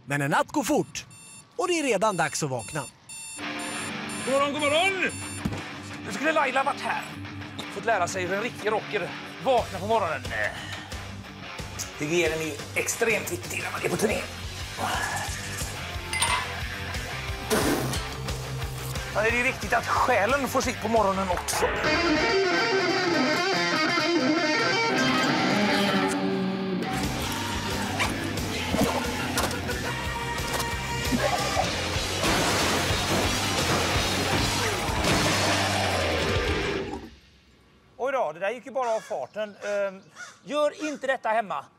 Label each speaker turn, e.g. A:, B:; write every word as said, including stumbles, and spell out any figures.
A: Men en natt går fort och det är redan dags att vakna.
B: God morgon, god morgon! Nu skulle Laila varit här. Fått lära sig hur en riktig rocker vaknar på morgonen. Hygienen är extremt viktig när man är på turné. Ja, det är ju viktigt att själen får sitt på morgonen också. Oj då, det där gick ju bara av farten. Uh, gör inte detta hemma.